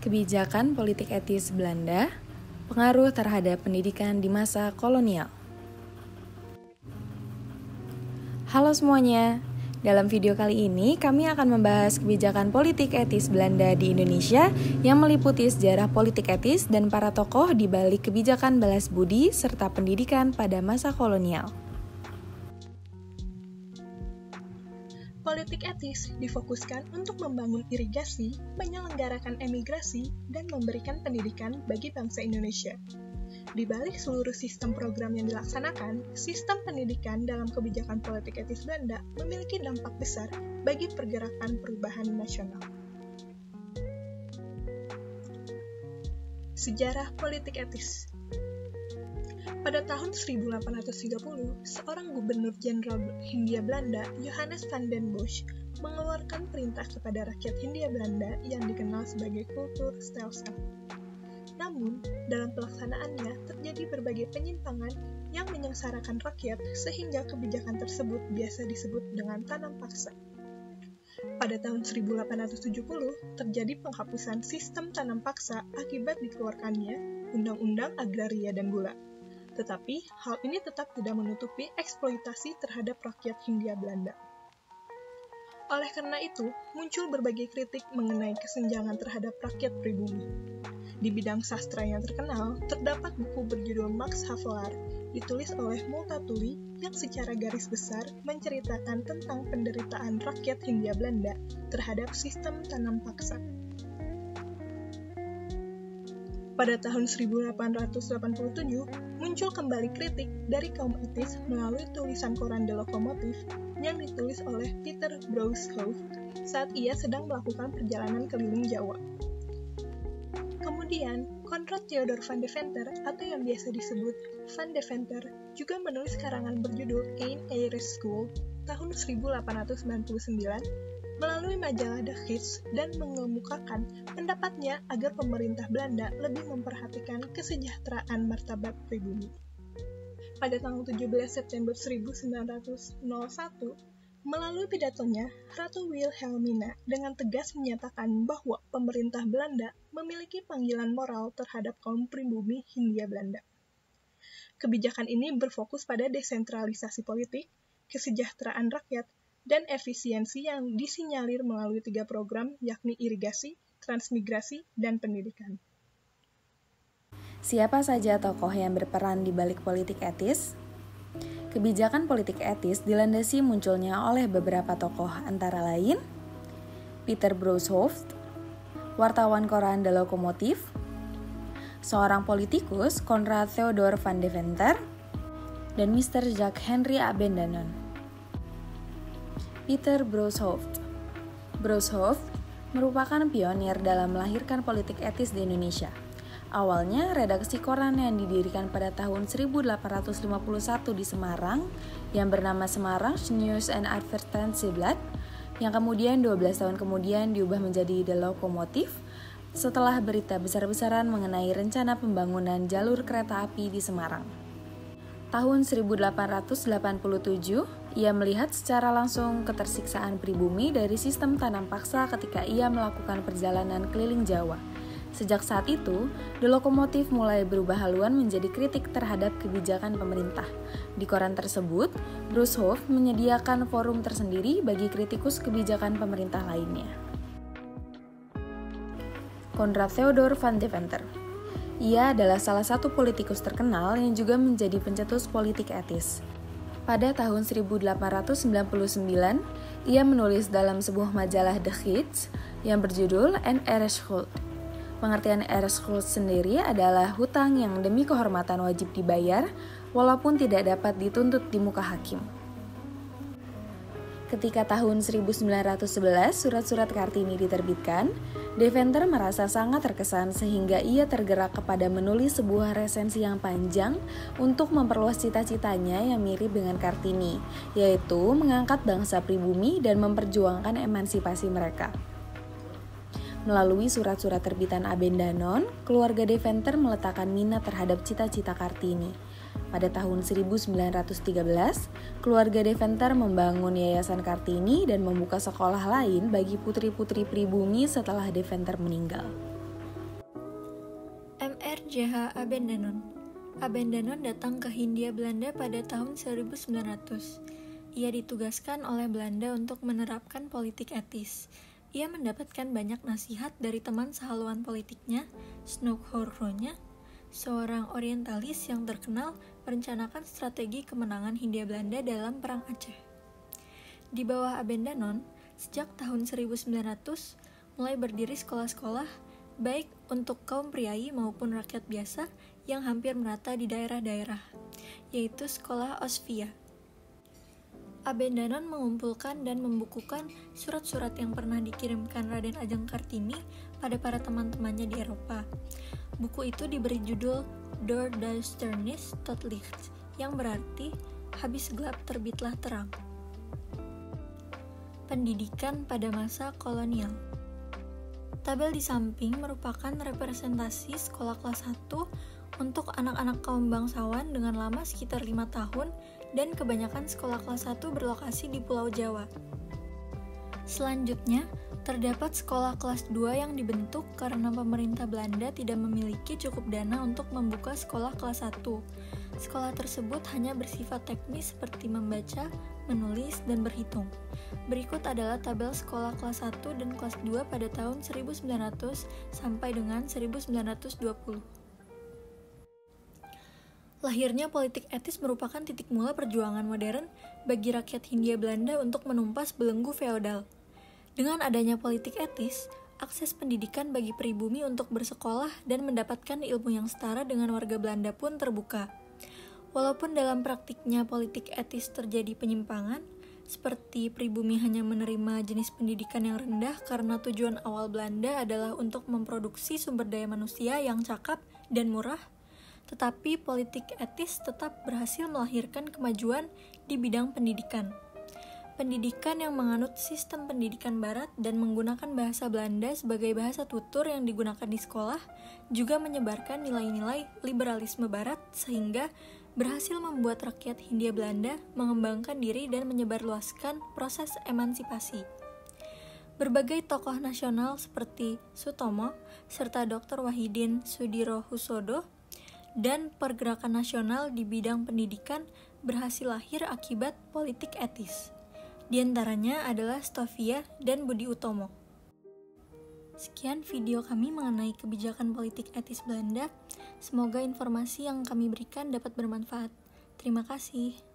Kebijakan politik etis Belanda, pengaruh terhadap pendidikan di masa kolonial. Halo semuanya, dalam video kali ini kami akan membahas kebijakan politik etis Belanda di Indonesia yang meliputi sejarah politik etis dan para tokoh di balik kebijakan balas budi serta pendidikan pada masa kolonial. Politik etis difokuskan untuk membangun irigasi, menyelenggarakan emigrasi, dan memberikan pendidikan bagi bangsa Indonesia. Di balik seluruh sistem program yang dilaksanakan, sistem pendidikan dalam kebijakan politik etis Belanda memiliki dampak besar bagi pergerakan perubahan nasional. Sejarah politik etis. Pada tahun 1830, seorang gubernur jenderal Hindia Belanda, Johannes van den Bosch, mengeluarkan perintah kepada rakyat Hindia Belanda yang dikenal sebagai Kulturstelsel. Namun, dalam pelaksanaannya terjadi berbagai penyimpangan yang menyengsarakan rakyat sehingga kebijakan tersebut biasa disebut dengan tanam paksa. Pada tahun 1870, terjadi penghapusan sistem tanam paksa akibat dikeluarkannya Undang-Undang Agraria dan Gula. Tetapi, hal ini tetap tidak menutupi eksploitasi terhadap rakyat Hindia Belanda. Oleh karena itu, muncul berbagai kritik mengenai kesenjangan terhadap rakyat pribumi. Di bidang sastra yang terkenal, terdapat buku berjudul Max Havelaar, ditulis oleh Multatuli, yang secara garis besar menceritakan tentang penderitaan rakyat Hindia Belanda terhadap sistem tanam paksa. Pada tahun 1887, muncul kembali kritik dari kaum etis melalui tulisan koran The Locomotive yang ditulis oleh Peter Broushoff saat ia sedang melakukan perjalanan keliling Jawa. Kemudian, Konrad Theodor van Deventer atau yang biasa disebut Van Deventer juga menulis karangan berjudul Een Irish School tahun 1899 melalui majalah The Gids dan mengemukakan pendapatnya agar pemerintah Belanda lebih memperhatikan kesejahteraan martabat pribumi. Pada tanggal 17 September 1901, melalui pidatonya, Ratu Wilhelmina dengan tegas menyatakan bahwa pemerintah Belanda memiliki panggilan moral terhadap kaum pribumi Hindia Belanda. Kebijakan ini berfokus pada desentralisasi politik, kesejahteraan rakyat, dan efisiensi yang disinyalir melalui 3 program yakni irigasi, transmigrasi, dan pendidikan. Siapa saja tokoh yang berperan di balik politik etis? Kebijakan politik etis dilandasi munculnya oleh beberapa tokoh antara lain Peter Broushoff, wartawan koran The Locomotive, seorang politikus Konrad Theodor van Deventer, dan Mr. Jacques Henry Abendanon. Peter Broushoff merupakan pionir dalam melahirkan politik etis di Indonesia. Awalnya, redaksi koran yang didirikan pada tahun 1851 di Semarang yang bernama Semarang News and Advertentieblatt, yang kemudian 12 tahun kemudian diubah menjadi The Locomotive setelah berita besar-besaran mengenai rencana pembangunan jalur kereta api di Semarang. Tahun 1887, ia melihat secara langsung ketersiksaan pribumi dari sistem tanam paksa ketika ia melakukan perjalanan keliling Jawa. Sejak saat itu, The Locomotive mulai berubah haluan menjadi kritik terhadap kebijakan pemerintah. Di koran tersebut, Broushoff menyediakan forum tersendiri bagi kritikus kebijakan pemerintah lainnya. Konrad Theodor van Deventer. Ia adalah salah satu politikus terkenal yang juga menjadi pencetus politik etis. Pada tahun 1899, ia menulis dalam sebuah majalah The Gids yang berjudul Een Irish Schuld. Pengertian Irish Schuld sendiri adalah hutang yang demi kehormatan wajib dibayar, walaupun tidak dapat dituntut di muka hakim. Ketika tahun 1911 surat-surat Kartini diterbitkan, Deventer merasa sangat terkesan sehingga ia tergerak kepada menulis sebuah resensi yang panjang untuk memperluas cita-citanya yang mirip dengan Kartini, yaitu mengangkat bangsa pribumi dan memperjuangkan emansipasi mereka. Melalui surat-surat terbitan Abendanon, keluarga Deventer meletakkan minat terhadap cita-cita Kartini. Pada tahun 1913, keluarga Deventer membangun Yayasan Kartini dan membuka sekolah lain bagi putri-putri pribumi setelah Deventer meninggal. J.H. Abendanon. Abendanon datang ke Hindia Belanda pada tahun 1900. Ia ditugaskan oleh Belanda untuk menerapkan politik etis. Ia mendapatkan banyak nasihat dari teman sehaluan politiknya, Snoekhorro-nya, seorang orientalis yang terkenal merencanakan strategi kemenangan Hindia Belanda dalam Perang Aceh. Di bawah Abendanon, sejak tahun 1900, mulai berdiri sekolah-sekolah, baik untuk kaum priai maupun rakyat biasa yang hampir merata di daerah-daerah, yaitu Sekolah Osvia. Abendanon mengumpulkan dan membukukan surat-surat yang pernah dikirimkan Raden Ajeng Kartini pada para teman-temannya di Eropa. Buku itu diberi judul Door Duisternis tot Licht, yang berarti habis gelap terbitlah terang. Pendidikan pada masa kolonial. Tabel di samping merupakan representasi sekolah kelas 1 untuk anak-anak kaum bangsawan dengan lama sekitar 5 tahun dan kebanyakan sekolah kelas 1 berlokasi di Pulau Jawa. Selanjutnya, terdapat sekolah kelas 2 yang dibentuk karena pemerintah Belanda tidak memiliki cukup dana untuk membuka sekolah kelas 1. Sekolah tersebut hanya bersifat teknis seperti membaca, menulis, dan berhitung. Berikut adalah tabel sekolah kelas 1 dan kelas 2 pada tahun 1900 sampai dengan 1920. Lahirnya politik etis merupakan titik mula perjuangan modern bagi rakyat Hindia Belanda untuk menumpas belenggu feodal. Dengan adanya politik etis, akses pendidikan bagi pribumi untuk bersekolah dan mendapatkan ilmu yang setara dengan warga Belanda pun terbuka. Walaupun dalam praktiknya politik etis terjadi penyimpangan, seperti pribumi hanya menerima jenis pendidikan yang rendah karena tujuan awal Belanda adalah untuk memproduksi sumber daya manusia yang cakap dan murah, tetapi politik etis tetap berhasil melahirkan kemajuan di bidang pendidikan. Pendidikan yang menganut sistem pendidikan barat dan menggunakan bahasa Belanda sebagai bahasa tutur yang digunakan di sekolah juga menyebarkan nilai-nilai liberalisme barat sehingga berhasil membuat rakyat Hindia Belanda mengembangkan diri dan menyebarluaskan proses emansipasi. Berbagai tokoh nasional seperti Sutomo serta Dr. Wahidin Sudirohusodo dan pergerakan nasional di bidang pendidikan berhasil lahir akibat politik etis. Di antaranya adalah Stovia dan Budi Utomo. Sekian video kami mengenai kebijakan politik etis Belanda. Semoga informasi yang kami berikan dapat bermanfaat. Terima kasih.